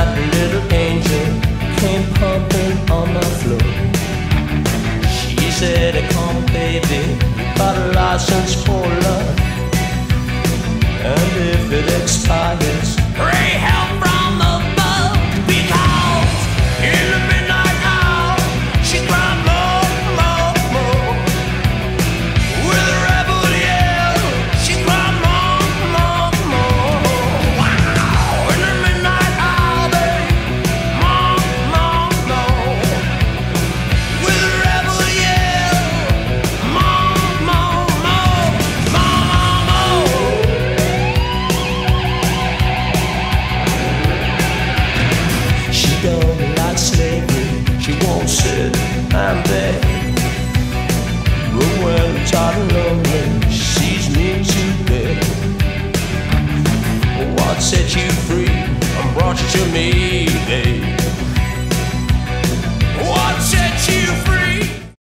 that little angel came pumping on my floor. She said, come baby, you got a license for love, and if it expires, pray help from above. Because in the midnight hour, she cried more, more, more. With a rebel yell, she cried more, more, more. Wow! In the midnight hour, babe, more, more, more. With a rebel yell, more, more, more, more, more. She don't like slavery, she won't sit and beg. But when I'm tired and lonely, she sees me to bed. What set you free and brought you to me, babe?